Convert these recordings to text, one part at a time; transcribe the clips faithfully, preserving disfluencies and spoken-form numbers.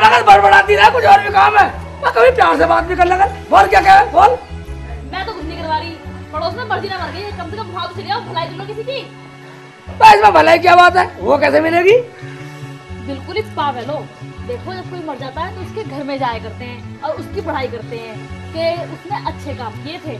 लगा बड़बड़ाती रहा, कुछ और भी काम है। मैं कभी प्यार से बात भी कर लगा। बोल क्या क्या है बोल। मैं तो कुछ नहीं करवा रही, पड़ोस में मर्जी ना मर गई, कम से कम भाव चले आओ, भलाई कर लो किसी की। इसमें भलाई क्या बात है, वो कैसे मिलेगी? बिल्कुल ही पागल हो। देखो जब कोई मर जाता है तो उसके घर में जाया करते हैं और उसकी पढ़ाई करते हैं कि उसने अच्छे काम किए थे।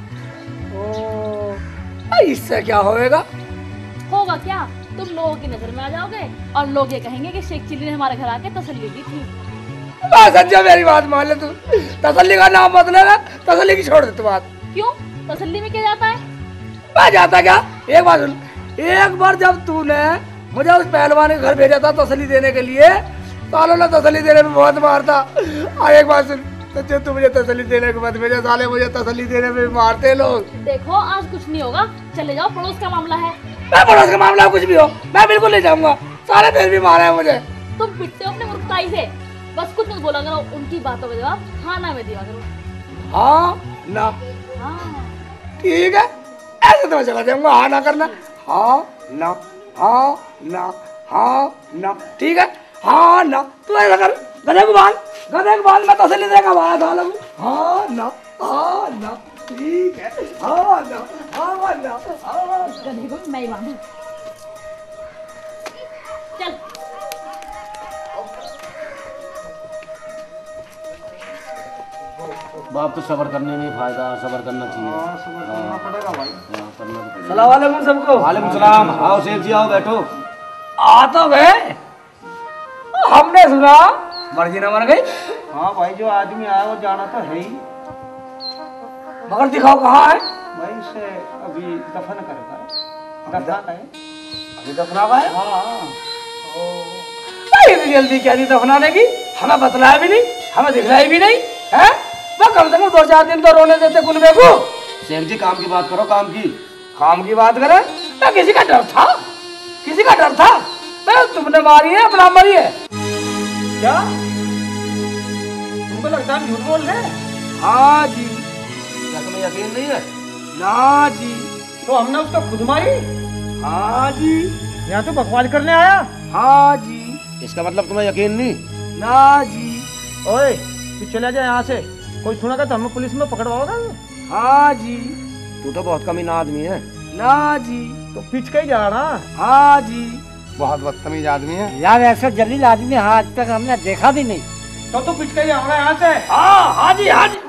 ओ, इससे क्या होएगा? होगा क्या, तुम लोगों की नजर में आ जाओगे और लोग ये कहेंगे कि शेख चिल्ली ने हमारे घर आके तसल्ली दी थी। सच्चा मेरी बात मान ले तू, तसल्ली का नाम मत लेना, तसल्ली की छोड़ दे तू बात। क्यों, तसल्ली में क्या जाता है? मैं जाता क्या, एक बार सुन, एक बार जब तूने मुझे उस पहलवान के घर भेजा था तसल्ली देने के लिए, सालों ने तसल्ली देने में बहुत मारता। और एक बार सुन, सच्चे तू मुझे तसल्ली देने के बाद भेजा, साले मुझे तसल्ली देने में मारते लोग। देखो आज कुछ नहीं होगा, चले जाओ, पड़ोस का मामला है। मैं पड़ोस का मामला कुछ भी हो, मैं बिल्कुल नहीं जाऊंगा, सारे फिर भी मारे हैं मुझे। तुम पिटते हो अपने मूर्खताई से, बस कुछ मत बोला करो, उनकी बातों का जवाब हाँ ना में दिया करो। हाँ ना, हाँ ठीक है, ऐसे तो मैं चला जाऊंगा, हाँ ना करना, हाँ ना, हाँ ना, हाँ ना, ठीक है, हाँ ना। तू ऐसा कर, गधे को बांध, गधे को बांध, मैं तसल्ली देगा बाहर डाला हूँ। हाँ ना, हाँ ना, ठीक है, हाँ ना, हाँ ना, हाँ। गधे को मैं ही बांधूं, चल। बाप तो सब्र करने में फायदा, सब्र करना चाहिए। हाँ, सब्र करना पड़ेगा भाई। हाँ, करना तो पड़ेगा। सलाम वालेकुम सबको। वालेकुम सलाम। आओ शेख जी आओ, बैठो। आ तो गए, हमने सुना मर्जी न मर गई। हाँ भाई, जो आदमी आया वो जाना तो है ही। मगर दिखाओ कहाँ है? भाई इसे अभी दफन करेगा। दफन है अभी दफना का है? हाँ। इतनी जल्दी क्या थी दफनाने की, हमें बतलाया भी नहीं, हमें दिखलाई भी नहीं है। मैं कम से कम दो चार दिन तो रोने देते कुलबे को। शेख जी काम की बात करो, काम की। काम की बात करें तो किसी का डर था, किसी का डर था? मैं तुमने मारी है, अपना मरी है क्या तुमको लगता है झूठ बोल रहे? हाँ जी। क्या तुम्हें यकीन नहीं है? ना जी। तो हमने उसको खुद मारी? हाँ जी। यहाँ तो बकवास करने आया? हाँ जी। इसका मतलब तुम्हें यकीन नहीं? ना जी। ओए तू चला जा यहाँ से, कोई सुनेगा तो हमें पुलिस में पकड़वाओगा? हाँ जी। तू तो बहुत कमीना आदमी है। ना जी। तो पीछ के ही जा रहा। हाँ जी। बहुत बदतमीज आदमी है यार, ऐसा जलील आदमी आज तक हमने देखा भी नहीं। तो तू पीछ के ही जाओगा यहाँ से? हाँ हाँ जी, हाँ जी।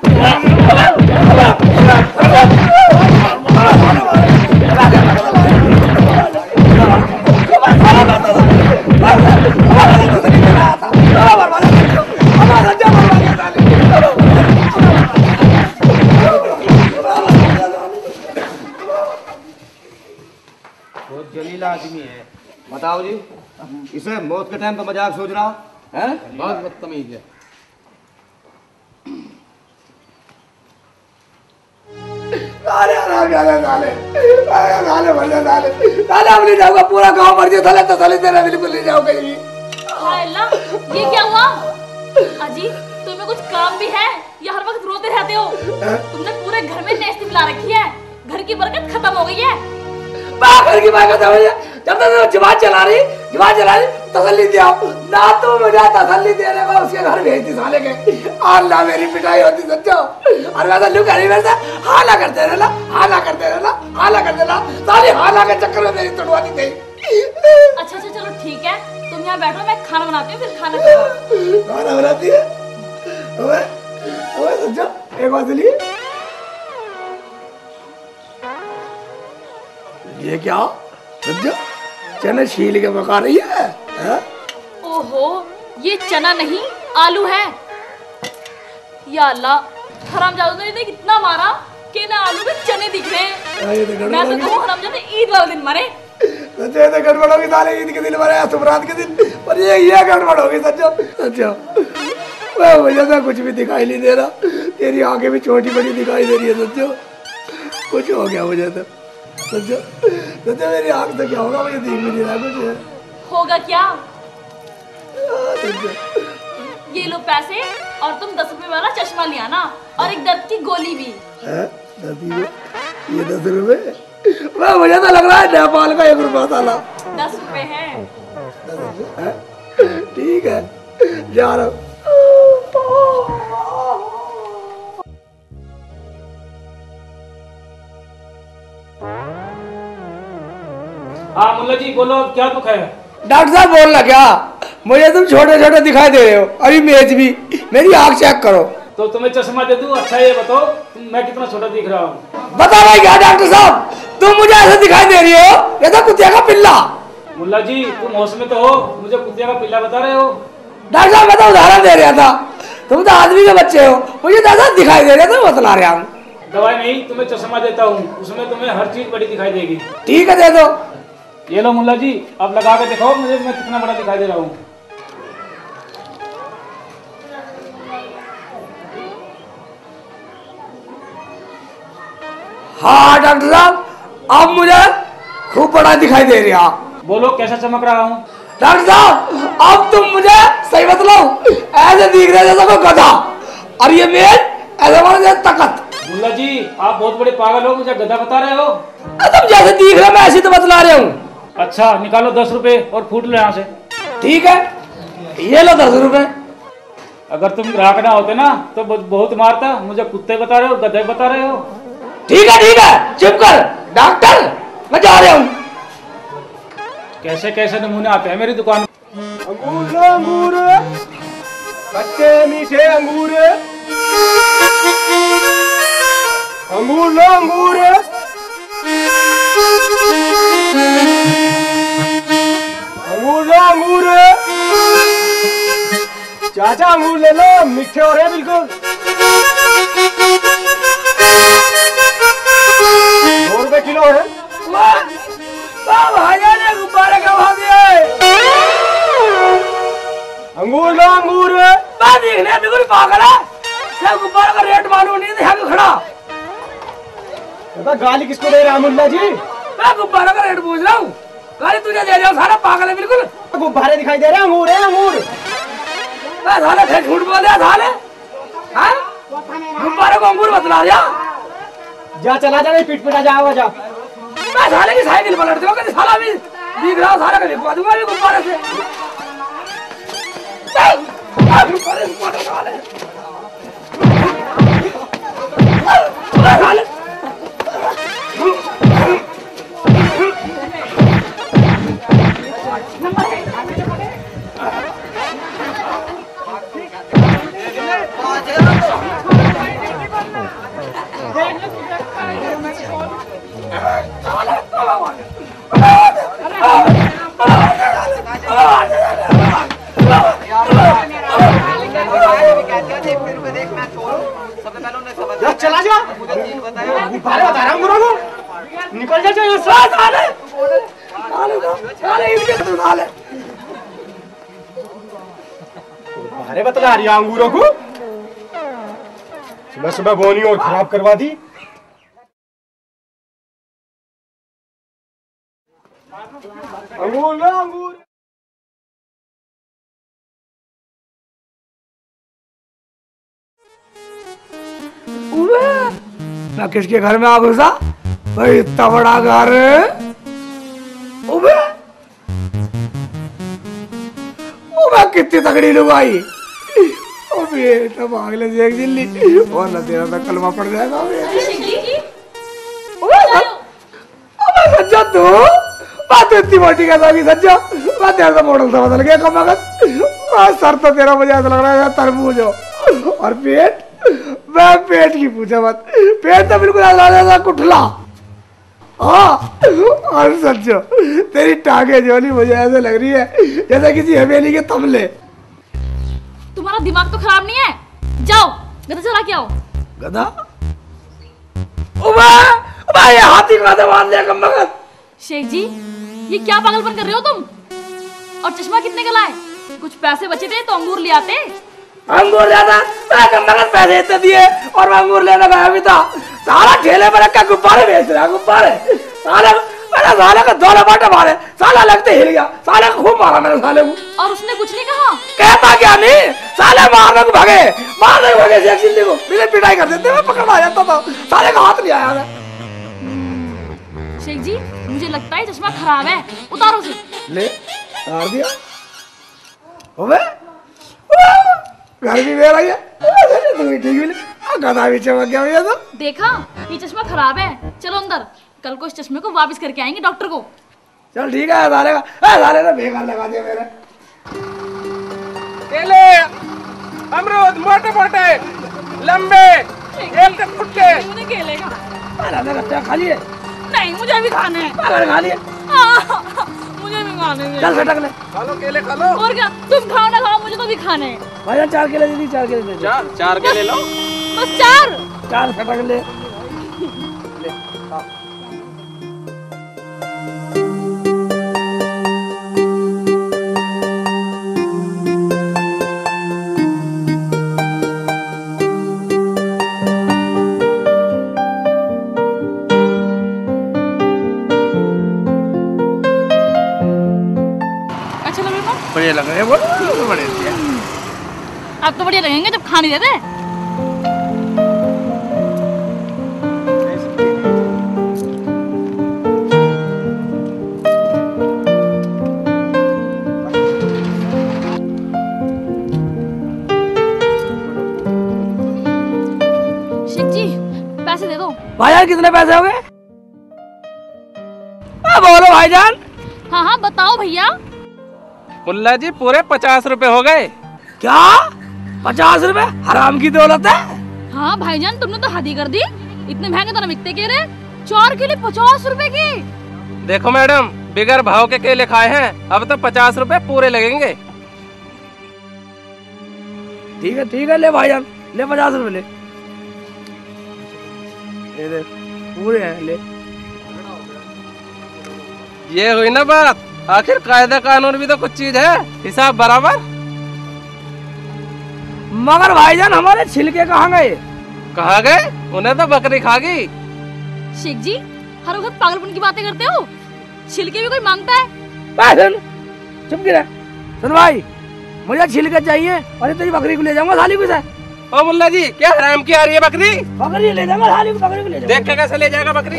बहुत जलील आदमी है। बताओ जी, इसे मौत के टाइम पे मजाक सोच रहा है? बहुत बदतमीज है। साले आराम जाने साले, साले साले मर जा साले, साले अब नहीं जाऊंगा, पूरा गांव मर जाए साले, तो साले तेरा बिल्कुल नहीं जाऊंगा कहीं भी। हाय अल्लाह, ये क्या हुआ? अजी तुम्हें कुछ काम भी है या हर वक्त रोते रहते हो? तुमने पूरे घर में नेस्ती मिला रखी है, घर की बरकत खत्म हो गई है। घर की बात खत्म हो गई, जब तक जुबान चला रही, जुबान चला रही, तसल्ली दिया ना, तो मुझे तसल्ली देने को उसके घर भेजती साले के। अल्लाह मेरी पिटाई होती सच्चो, और वैसा लुक है वैसा हाला करते रहना, हाला करते रहना, हाला करते रहना, सारी हाला के चक्कर में मेरी तोड़वाती थी। अच्छा अच्छा चलो ठीक है, तुम यहाँ बैठो, मैं खाना बनाती हूँ, फिर खाना खाओ। खाना बनाती है? ओए ओए सच्चो, एक बात सुनिए, ये क्या सच्चो चने छील के पका रही है, है? ओहो, ये चना नहीं आलू है। या अल्लाह, हरामजादों ने इतना मारा कि ना आलू में चने दिख रहे हैं। मैं तो कहूँ हरामजादे ईद वाले दिन मरे। सच्चो ये तो गड़बड़ होगी साले, ईद के दिन मरे, सुबरात के दिन, पर ये ये गड़बड़ होगी सच्चो। सच्चो मुझे तो कुछ भी दिखाई नहीं दे रहा, तेरी आंखें भी छोटी बड़ी दिखाई दे रही है सच्चो। कुछ हो गया मुझे तो सच्चो, सच्चो मेरी आंख से क्या होगा, मुझे दिख भी नहीं रहा कुछ। होगा क्या? सच्चो ये लो पैसे, और तुम दस रुपए वाला चश्मा लिया ना, और एक दर्द की गोली भी। है? दस रुपए? ये दस रुपए? मुझे तो लग रहा है नेपाल का एक रुपया साला। दस रुपए है। ठीक है, जा रहा हूँ। जी बोलो अब क्या दुख है? डॉक्टर साहब बोलना क्या, मुझे तुम छोटे छोटे दिखाई दे रहे हो। अभी मेज भी, मेरी आँख चेक करो। तो तुम्हें चश्मा दे दूं? अच्छा ये बताओ तुम मैं कितना छोटा दिख रहा हूँ? बता भाई क्या डॉक्टर साहब, तुम मुझे ऐसे दिखाई दे रही हो जैसा कुत्ते का पिल्ला। मुल्ला जी तुम होश में तो हो, मुझे कुत्ते का पिल्ला बता रहे हो? डॉक्टर साहब मैं तो उदाहरण दे रहा था, तुम तो आदमी के बच्चे हो, मुझे तो ऐसा दिखाई दे रहा था, मैं बतला रहा हूँ। दवाई नहीं, तुम्हें चश्मा देता हूँ, उसमें तुम्हें हर चीज बड़ी दिखाई देगी। ठीक है दे दो। ये लो मुल्ला जी, अब लगा के दिखाओ मुझे मैं कितना बड़ा दिखाई दे रहा हूँ। हाँ डॉक्टर साहब अब मुझे खूब बड़ा दिखाई दे रहा। बोलो कैसा चमक रहा हूँ? डॉक्टर साहब अब तुम मुझे सही बतलाओ, ऐसे दिख रहा है जैसा कोई गधा, और ये मेज ऐसा मानो जैसे तकत। मुल्ला जी आप बहुत बड़े पागल हो, मुझे गधा बता रहे हो? तुम जैसे दिख रहे मैं ऐसे तो बतला रहा हूँ। अच्छा निकालो दस रुपए और फूट लो यहाँ से। ठीक है ये लो दस रुपए। अगर तुम ग्राहक ना होते ना तो बहुत मारता, मुझे कुत्ते बता रहे हो, गधे बता रहे हो। ठीक है ठीक है चुप कर डॉक्टर, मैं जा रहा हूँ। कैसे कैसे नमूने आते हैं मेरी दुकान। अंगूर लो अंगूर, कच्चे मीठे अंगूर, अंगूर लो अंगूर, अंगूर लो अंगूर, चाचा अंगूर ले लो, मीठे हो रहे बिल्कुल। दो रुपए किलो है। ने गुब्बारे कमा दिए। अंगूर लो अंगूर, मैं देखने बिल्कुल पागल है, क्या गुब्बारे का रेट मालूम नहीं है खड़ा। दादा गाली किसको दे रहा है मुल्ला जी? मैं गुब्बारे का रेट पूछ रहा हूँ, गाली तुझे दे रहा हूँ, सारा पागल है बिल्कुल। गुब्बारे दिखाई दे रहे हैं, अंगूर है अंगूर। मैं साले फिर झूठ बोल दिया साले, हाँ गुब्बारे को अंगूर बतला दिया। जा चला जा, नहीं पीट पिटा जाओ जा। मैं साले की साइकिल पलट दूंगा, कि साला भी दिख रहा सारा का लिखवा दूंगा अभी गुब्बारे से। गुब्बारे गुब्बारे साले साले चला जा, गुब्बारे बता रहा हूँ गुरु को, निकल जा यहाँ से। साले साले इनके साले गुब्बारे बतला रही है अंगूरों को, सुबह सुबह बोनी और खराब करवा दी। अंगूर लो अंगूर, मैं किसके घर में आ घुसा भाई, इतना बड़ा घर। उबे उबे कितनी तगड़ी लुगाई, बेटा भागले से एक जिल्ली और न तेरा तो कलमा पड़ जाएगा। सज्जा तू बात इतनी मोटी कैसा होगी सज्जा, मैं तेरा तो मॉडल सा बदल गया कमागत। सर तो तेरा मुझे ऐसा लग रहा है तरबूज हो, और पेट मैं पेट की पूछा मत, पेट तो बिल्कुल ऐसा कुठला। हाँ और सच्चो तेरी टांगे जोली मुझे ऐसे लग रही है जैसे किसी हवेली के तमले। तुम्हारा दिमाग तो खराब नहीं है, जाओ गधा चला के आओ। गधा? उबा उबा ये हाथी का गधा बांध लिया कमबख्त। शेख जी ये क्या पागलपन कर रहे हो तुम? और चश्मा कितने का लाए? कुछ पैसे बचे थे तो अंगूर ले आते। अंगूर लेना मैं कमबख्त पैसे इतने दिए और मैं अंगूर लेने गया भी था, सारा ठेले पर रखा गुब्बारे बेच रहा, गुब्बारे साले मेरा साले का दो लपाटे मारे, साला लगते हिल गया, साले को खूब मारा मेरे साले को। और उसने कुछ नहीं कहा? कहता क्या नहीं, साले मारने को भागे, मारने को भागे शेख सिंधी को, मेरे पिटाई कर देते, मैं पकड़ आ जाता था, साले का हाथ नहीं आया था। शेख जी मुझे लगता है चश्मा खराब है, उतारो उसे। ले उतार दिया। ओबे घर भी मेरा ही है, तू भी ठीक है, गधा भी चमक गया मुझे तो। देखा ये चश्मा खराब है, चलो अंदर, कल को इस चश्मे को वापस करके आएंगे डॉक्टर को। चल ठीक है, साले का ए, साले ने बेकार लगा दिया मेरे। केले, अमरूद मोटे मोटे लंबे एक फुट के। मुझे केले का अरे कच्चा खा लिए? नहीं, मुझे भी खाने हैं। अरे खा लिए? मुझे भी खाने हैं। चल सटक ले। खा लो केले खा लो। और क्या, तुम खाओ ना खाओ, मुझे तो भी खाने हैं। भाईजान चार केले दे दी, चार केले दे दी। चार चार केले लो। बस चार चार सटक ले। बढ़िया लग रहे हैं, बोलो तो बढ़िया दिया। अब तो बढ़िया लगेंगे जब खा नहीं देते। शेख जी पैसे दे दो। भाईजान कितने पैसे हो गए? बोलो भाईजान। हाँ हाँ बताओ भैया। मुल्ला जी पूरे पचास रुपए हो गए। क्या पचास रुपए? हराम की दौलत है। हाँ भाईजान तुमने तो हद ही कर दी, इतने महंगे तो ना बिकते केले, चार केले पचास रुपए के। देखो मैडम, बिगर भाव के केले खाए हैं, अब तो पचास रुपए पूरे लगेंगे। ठीक है ठीक है, ले भाईजान ले पचास रुपए ले। ये दे पूरे हैं, ले। ये हुई ना बात, आखिर कायदा कानून भी तो कुछ चीज है, हिसाब बराबर। मगर भाईजान हमारे छिलके कहाँ गए? कहाँ गए? उन्हें तो बकरी खा गई। शेख जी हर वक्त पागलपन की बातें करते हो, छिलके भी कोई मांगता है? सुन चुप गिरा। सुन भाई, मुझे छिलके चाहिए और तेरी बकरी को ले जाऊंगा साली को। ओ मुल्ला जी, क्या हराम की आ रही है बकरी? बकरी ले जाऊंगा साली को, बकरी को ले जाऊंगा। देख के कैसे ले जाएगा बकरी?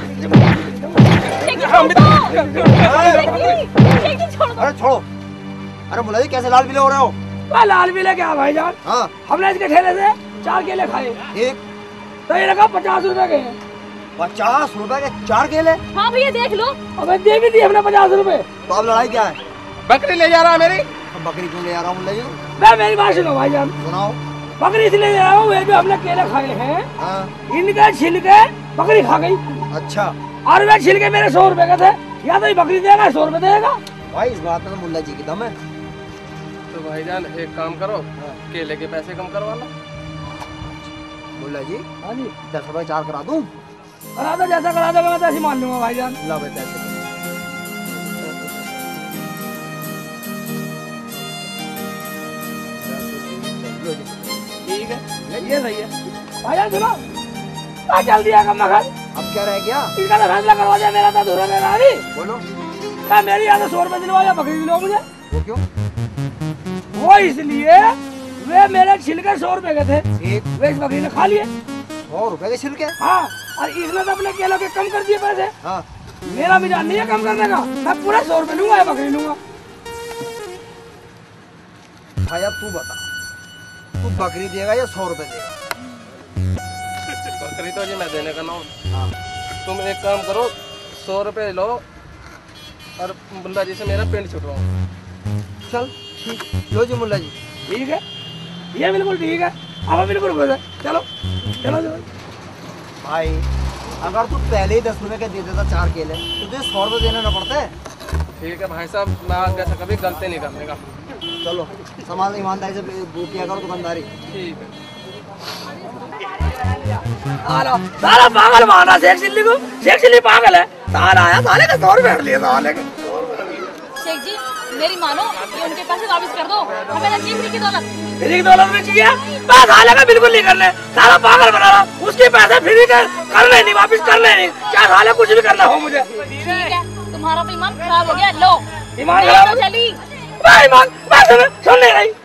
अरे छोड़ो। अरे मुल्ला जी कैसे लाल पीले हो रहे हो? लाल पीले क्या भाईजान? हाँ हमने इसके ठेले से चार केले खाए, ठीक। तो ये लगा पचास रुपए के। पचास रुपए के चार केले? हाँ भैया देख लो। अब दे भी दिए हमने पचास रुपए। तो अब लड़ाई क्या है? बकरी ले जा रहा है मेरी। बकरी क्यों ले जा रहा हूँ मुल्ला जी? मैं मेरी बात सुनो भाईजान, सुनाओ। बकरी इसलिए ले रहा हूँ, वे जो हमने केले खाए हैं हाँ इनके छिलके बकरी खा गई। अच्छा, और वे छिलके मेरे सौ रुपए के थे, या तो ये बकरी देगा सौ रुपए देगा। भाई इस बात में तो मुल्ला जी की दम है। तो भाईजान एक काम करो, केले के पैसे कम करवा लो। मुल्ला जी हाँ जी दस रुपए चार करा दूं? करा दो, जैसा करा दो मैं तो ऐसे मान लूंगा भाईजान। ला भाई पैसे। ठीक है ये सही है भाईजान। सुनो आ चल दिया कम मखन, अब क्या रह गया? इसका तो फैसला करवा दिया, मेरा तो अधूरा मेरा अभी। बोलो। मैं मेरी यहाँ से सौ रुपए दिलवा या बकरी दिलवा मुझे। वो क्यों? वो इसलिए वे मेरे छिलके सौ रुपए के थे, ठीक। वे इस बकरी ने खा लिए। सौ रुपए के छिलके? हाँ, और इसने तो अपने केलों के कम कर दिए पैसे। हाँ मेरा भी जान नहीं है कम करने का, मैं पूरा सौ रुपए लूंगा या बकरी लूंगा। भाई अब तू बता, तू बकरी देगा या सौ रुपए देगा? बकरी तो जी मैं देने का ना हूँ। तुम एक काम करो, सौ रुपए लो और मुल्ला जी से मेरा पेंट छुटवाओ। चल ठीक, लो जी मुल्ला जी। ठीक है, ये बिल्कुल ठीक है, अब बिल्कुल खुश है। चलो चलो चलो। भाई अगर तू पहले ही दस रुपए के दे देता चार केले, तो तुझे सौ रुपए देने न पड़ते। ठीक है भाई साहब, मैं आगे से कभी गलती नहीं करने का। चलो सामान ईमानदारी से वो किया करो दुकानदारी। ठीक है। सारा पागल माना शेख चिल्ली को, शेख चिल्ली पागल है। सारा आया साले का सौ रुपए लिया साले का। शेख जी मेरी मानो, ये उनके पैसे वापस कर दो, हमें नसीब नहीं की दौलत। फ्री दौलत में चाहिए, बस साले का बिल्कुल नहीं करने। सारा पागल बना रहा, उसके पैसे फ्री कर करने नहीं, वापस करने नहीं, चाहे साले कुछ भी करना हो मुझे। ठीक है, तुम्हारा तो ईमान खराब हो गया। लो ईमान खराब हो गया? चली मैं ईमान मैं सुन सुन नहीं रही।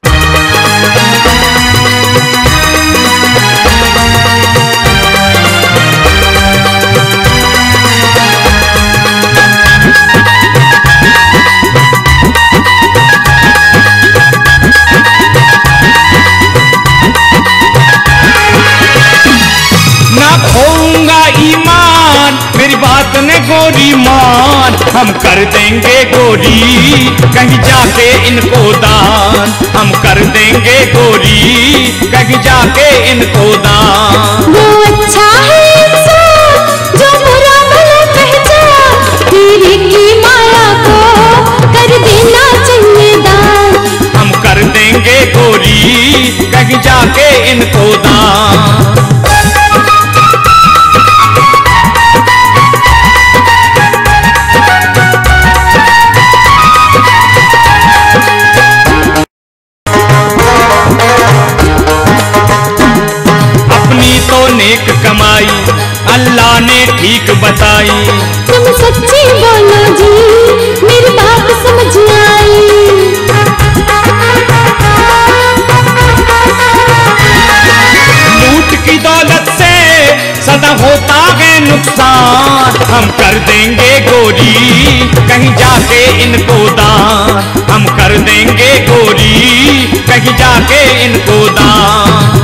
ना खोऊंगा ईमान, मेरी बात ने गोरी मान। हम कर देंगे गोरी कहीं जाके इनको दान, हम कर देंगे गोरी कहीं जाके इनको दान। वो अच्छा है इंसान जो बुरा भला पहचान, तेरे की माया को कर देना चाहिए दान। हम कर देंगे गोरी कहीं जाके इनको दान। नेक कमाई अल्लाह ने ठीक बताई, तुम सच्ची बोलो जी मेरी बात समझ आई। लूट की दौलत से सदा होता है नुकसान, हम कर देंगे गोरी कहीं जाके इनको दान, हम कर देंगे गोरी कहीं जाके इनको दान।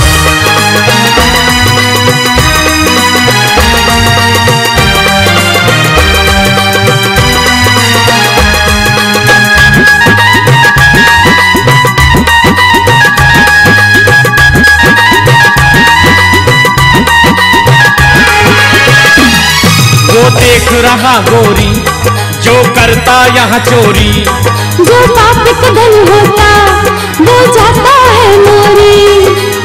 देख रहा गोरी जो करता यहाँ चोरी, जो पाप का धन होता वो जाता है मोरी।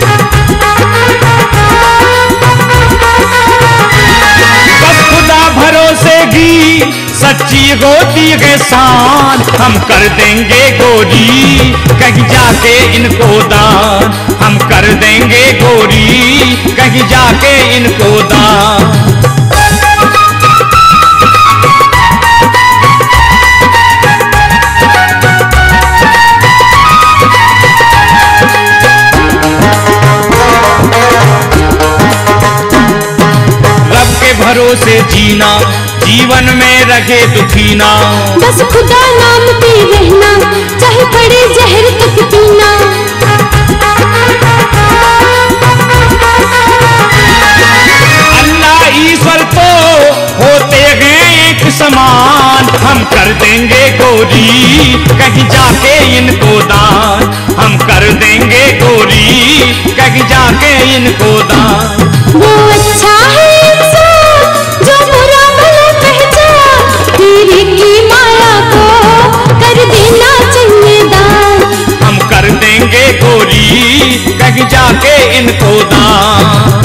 बस खुदा भरोसे की सच्ची होती है शान, हम कर देंगे गोरी कहीं जाके इनको दान, हम कर देंगे गोरी कहीं जाके इनको दान। भरोसे जीना जीवन में रखे दुखी ना, बस खुदा नाम पे रहना चाहे पड़े जहर तक पीना। अल्लाह ईश्वर तो होते हैं एक समान, हम कर देंगे गोरी कहीं जाके इनको दान, हम कर देंगे गोरी कहीं जाके इनको दान। वो अच्छा है जो बुरा भला पहचान, तेरे की माया को कर देना चाहिए दान, हम कर देंगे गोरी कहीं जाके इनको दान।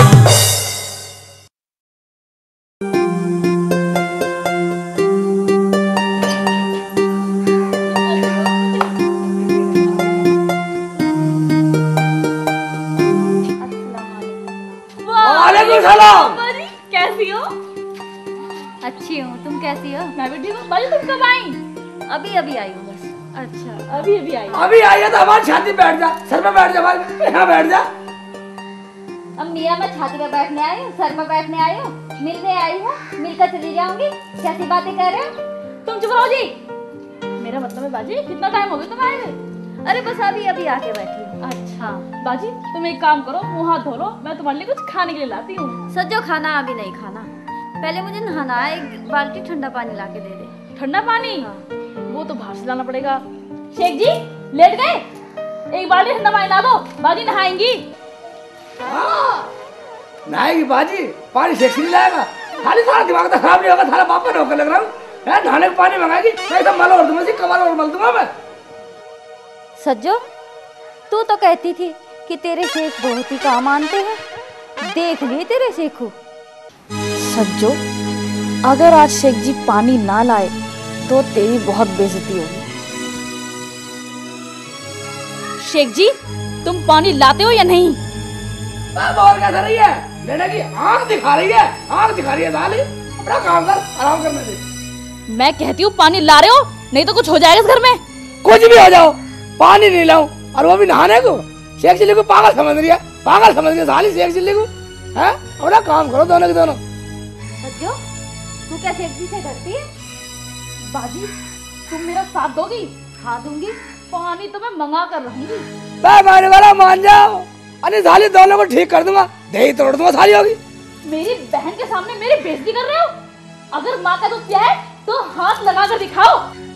वालेकुम सलाम। कैसी हो? अच्छी हूँ, तुम कैसी हो? मैं भी ठीक हूँ। बाजी तुम कब आई? अभी अभी आई हूँ बस। अच्छा अभी अभी आई। अभी आई है तो हमारी छाती बैठ जा, सर पे बैठ जा भाई, यहाँ बैठ जा। अब मियाँ मैं छाती पे बैठने आई हूँ, सर पे बैठने आई हूँ, मिलने आई हूँ, मिलकर चली जाऊंगी। कैसी बातें कर रहे हो? तुम चुप रहो जी। मेरा मतलब है बाजी कितना टाइम हो गया तुम आए हुए? अरे बस अभी अभी आके बैठी हूँ। अच्छा बाजी तुम एक काम करो, मुँह हाथ धो लो, मैं तुम्हारे लिए कुछ खाने के लिए लाती हूँ। सज्जो खाना अभी नहीं खाना, पहले मुझे नहाना है, एक बाल्टी ठंडा पानी ला के दे दे। ठंडा पानी? हाँ। वो तो बाहर से लाना पड़ेगा। शेख जी लेट गए, एक बाल्टी ठंडा पानी ला दो, बाजी नहाएंगी। नहाएगी बाजी? पानी शेख से नहीं लाएगा, खाली सारा दिमाग तो खराब नहीं होगा, थारा बाप का नौकर लग रहा हूँ। नहाने का पानी मंगाएगी, मैं तो मल और दूंगा, कमर और मल दूंगा मैं। सज्जो तू तो कहती थी कि तेरे शेख बहुत ही काम आते हैं, देख लिए तेरे शेखू। सज्जो अगर आज शेख जी पानी ना लाए तो तेरी बहुत बेइज्जती होगी। शेख जी तुम पानी लाते हो या नहीं? और क्या कर रही है? लेने की आंख दिखा रही है, आंख दिखा रही है साली, अपना काम कर, आराम करने दे। मैं कहती हूँ पानी ला रहे हो, नहीं तो कुछ हो जाएगा इस घर में। कुछ भी हो जाओ, पानी नहीं लाऊं और वो भी नहाने को। शेख चिल्ली को पागल समझ रही है, पागल समझ रही है साली शेख चिल्ली को। हैं? अपना काम करो दोनों के दोनों। सज्जो तू क्या शेख जी से डरती है? बाजी तुम मेरा साथ दोगी? हाँ दूंगी। पानी तो मैं मंगा कर रहूंगी। माने वाला मान जाओ, अरे साली दोनों को ठीक कर दूंगा, दही तोड़ दूंगा साली होगी। मेरी बहन के सामने मेरी बेइज्जती कर रहे हो? अगर माँ का दूध पिया है तो हाथ लगा कर दिखाओ।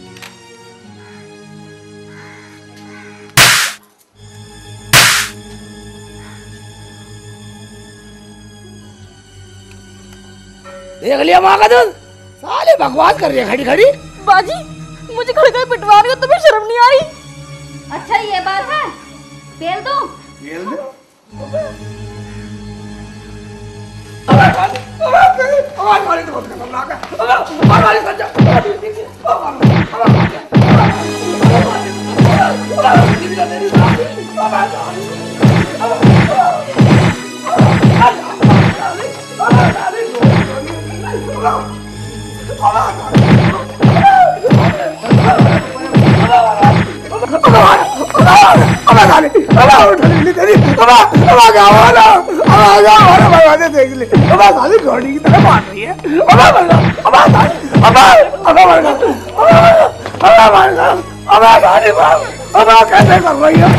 देख लिया माँ का दूध, साले बकवास कर रही है खड़ी खड़ी। बाजी मुझे खड़े खड़े पिटवा रही हो, तुम्हें शर्म नहीं आ रही? अच्छा ये बात है, तेल दो। तेल दो। कैसे कर रही है?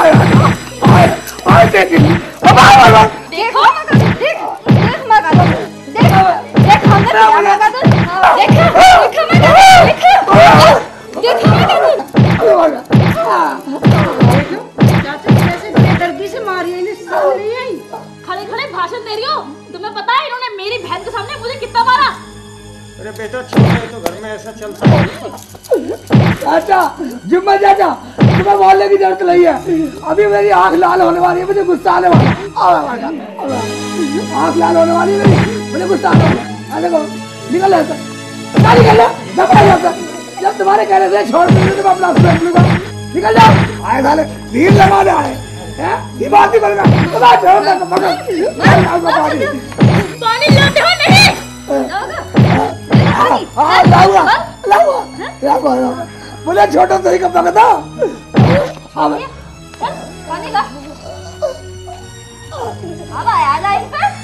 देखो देख देख मगा दो, देख देख हमने क्या मगा दो, देख देख मगा देख देख मगा दो। चाचा कैसे बेदर्दी से मारी है, इन्हें समझ नहीं आई। खड़े खड़े भाषण दे रही हो, तुम्हें पता है इन्होंने मेरी बहन के सामने मुझे कितना मारा? अरे बेटा छोटे तो घर में ऐसा चलता है। चाचा जुम्मा चाचा, तुम्हें बोलने की जरूरत नहीं है, अभी मेरी आंख लाल होने वाली है, मुझे गुस्सा आने वाला है। आंख लाल होने वाली है मेरी, मुझे गुस्सा आने वाला है। देखो निकल जाता, क्या निकल जाता? जब तुम्हारे कहने से छोड़ दूंगी तो अपना देख लूंगा। निकल जाओ, आए साले भीड़ लगाने आए हैं, ये बात ही करना। तुम्हारा छोड़ दे पकड़ पानी लाते हो नहीं? हाँ लाऊंगा लाऊंगा लाऊंगा, मुझे छोटा तो ही कब तक था। हाँ पानी ला, अब आया जा इस पर।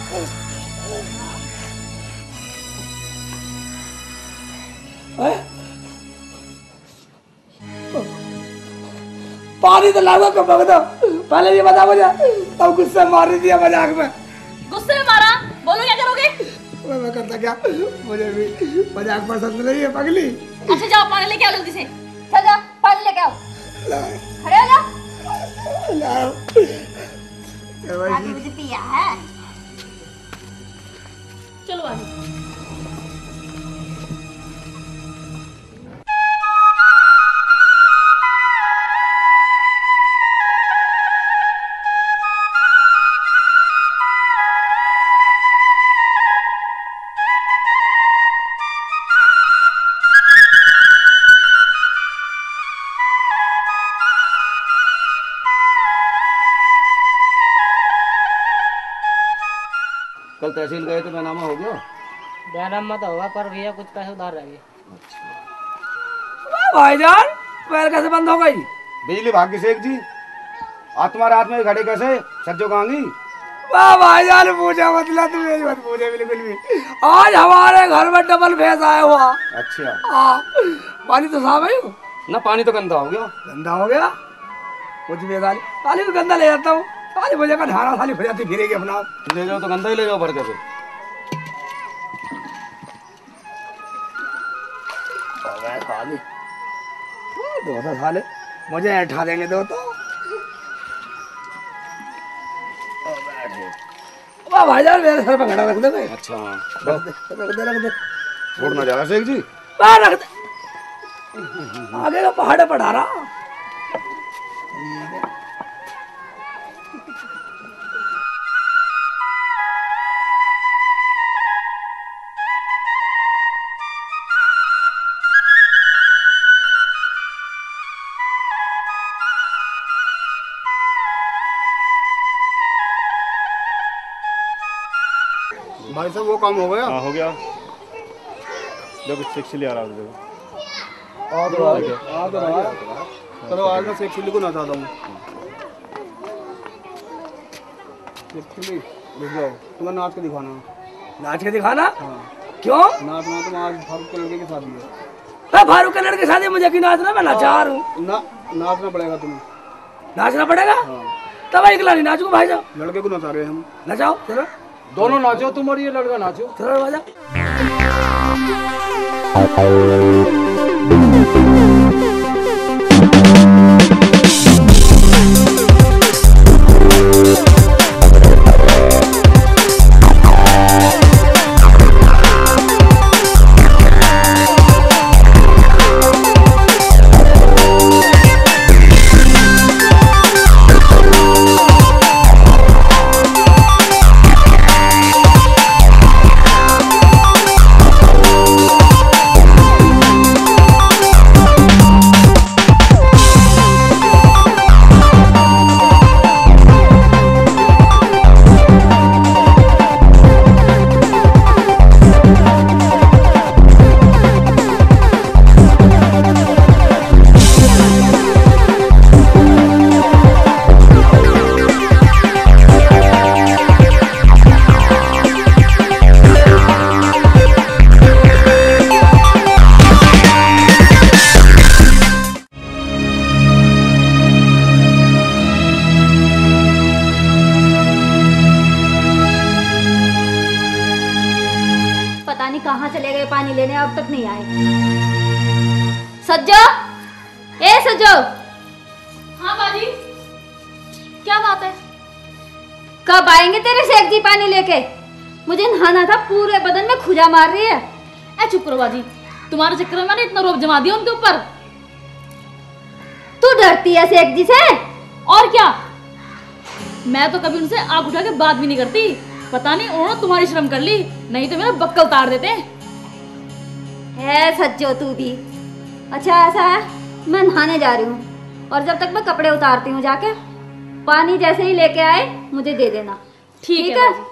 पानी तो लाऊंगा कब तक था, पहले ये बता मुझे। तब गुस्से मार रही थी मजाक में। गुस्से में मारा, बोलो क्या करोगे? मैं करता क्या, मुझे भी मजाक पसंद नहीं है पगली। अच्छा जाओ पानी लेके आओ जल्दी से। चल जा पानी लेके आओ, खड़े हो जा। आगे मुझे पिया है। चलो आगे। कल तहसील गए तो बैनामा हो गया? बैनामा तो होगा पर भैया कुछ पैसे उधार रह गए। भाईजान पैर कैसे बंद हो गई? बिजली भाग्य शेख जी, आज तुम्हारे हाथ में घड़ी कैसे सज्जो कहांगी? वाह भाईजान पूछा मतलब तुम मेरी मत पूछे बिल्कुल भी। आज हमारे घर में डबल भैंस आया हुआ। अच्छा हाँ, पानी तो साफ है ना? पानी तो गंदा हो गया। गंदा हो गया कुछ भी, साली साली भी गंदा ले जाता हूँ, साली मुझे का ढारा साली हो जाती फिरेगी अपना। ले जाओ तो गंदा ही ले जाओ भर के। फिर साली दो तो साले मुझे ऐठा देंगे दो तो। वाह भाईजान मेरे सर पे घड़ा रख दे भाई। अच्छा रख दे रख दे रख दे, छोड़ना जा रहा शेख जी। वाह रख दे, आगे का पहाड़ पढ़ा रहा। भाई साहब वो काम हो गया? हाँ हो गया। जब सेक्सी ले आ रहा हूँ। आ तो आ आ तो रहा है। चलो आज मैं सेक्सी को ना चाहता हूँ। सेक्सी रुक जाओ, तुम्हें नाच के दिखाना। नाच के दिखाना? हाँ। क्यों? नाचना तुम आज फारूक के लड़के की शादी है। मैं फारूक के लड़के की शादी, मुझे क्यों नाचना? मैं नाचा रहा हूँ। ना नाचना पड़ेगा तुम्हें। नाचना पड़ेगा? हाँ। तब अकेला नहीं नाचूंगा भाई साहब। लड़के को नचा रहे हम। नचाओ चलो, दोनों नाचो, तुम और ये लड़का नाचो। चलो बाजा। कहाँ चले गए पानी लेने, अब तक नहीं आए। सज्जो, ए सज्जो। हाँ बाजी, क्या बात है? कब आएंगे तेरे शेख जी पानी लेके? मुझे नहाना था, पूरे बदन में खुजा मार रही है। ए चुप करो बाजी, तुम्हारे चक्कर में मैंने इतना रोब जमा दिया उनके ऊपर। तू डरती है शेख जी से? और क्या, मैं तो कभी उनसे आंख उठा के बात भी नहीं करती। पता नहीं उन्होंने तुम्हारी शर्म कर ली, नहीं तो मेरा बक्कल उतार देते। है सज्जो तू भी। अच्छा ऐसा है, मैं नहाने जा रही हूँ और जब तक मैं कपड़े उतारती हूँ जाके, पानी जैसे ही लेके आए मुझे दे देना। ठीक ठीक है, है?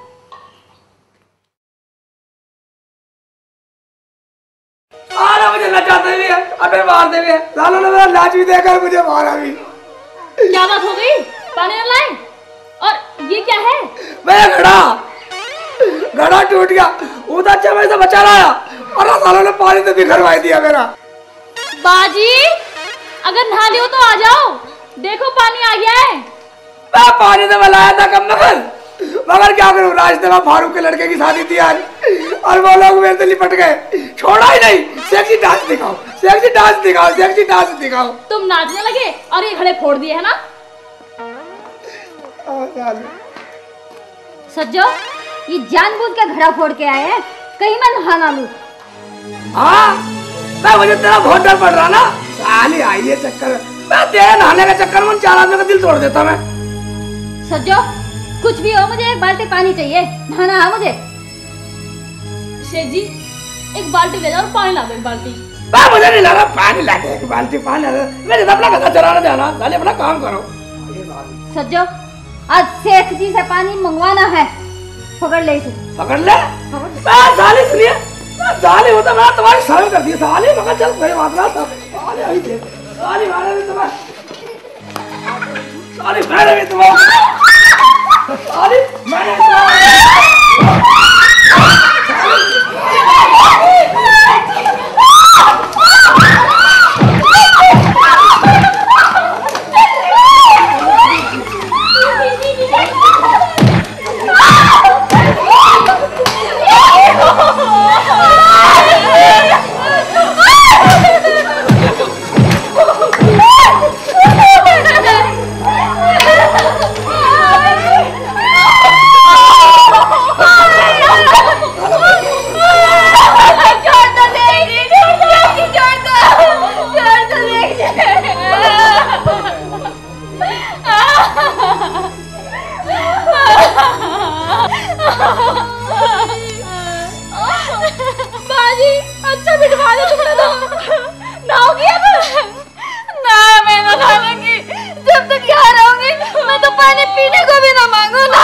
आना मुझे नचाते भी है, अबे मारते भी है। लालो ने मेरा नाच भी देखकर मुझे मारा भी। क्या बात हो गई? पानी न लाए? और ये क्या है? मैं घड़ा घड़ा टूट गया, उधर अच्छा मैं से बचा लाया और सालों ने पानी तो बिखरवा दिया मेरा। बाजी अगर नहा लियो तो आ जाओ, देखो पानी आ गया है। मैं पानी तो लाया था कम मगर मगर क्या करूं, रास्ते में फारूक के लड़के की शादी थी यार, और वो लोग मेरे से लिपट गए, छोड़ा ही नहीं। सेक्सी डांस दिखाओ, सेक्सी डांस दिखाओ, सेक्सी डांस दिखाओ। तुम नाचने लगे और ये घड़े फोड़ दिए है ना? सज्जो, ये जानबूझ के घड़ा फोड़ के आए हैं, कहीं मैं नहा ना लूं। हाँ, मैं मुझे तेरा बहुत डर पड़ रहा ना, साली आई है चक्कर, मैं तेरे नहाने का चक्कर में चार आदमी का दिल तोड़ देता मैं। सज्जो, कुछ भी हो मुझे एक बाल्टी पानी चाहिए, नहाना है मुझे। शेख जी एक बाल्टी ले जाओ, पानी ला दो एक बाल्टी। मैं मुझे नहीं लगा, पानी ला दे एक बाल्टी पानी ला दे, मेरे अपना गधा चराना जाना, साले अपना काम करो। सज्जो, आज शेख जी से पानी मंगवाना है, पकड़ ले इसे। पकड़ ले? मैं साले सुनिए, मैं साले होता मैं तुम्हारी शर्म कर दी साले, मगर चल कोई बात ना, साले आई थे, साले मारे भी तुम्हें, साले मारे भी तुम्हें, साले मारे भी जब तक यहाँ रहूंगी मैं तो पानी पीने को भी ना मांगू ना।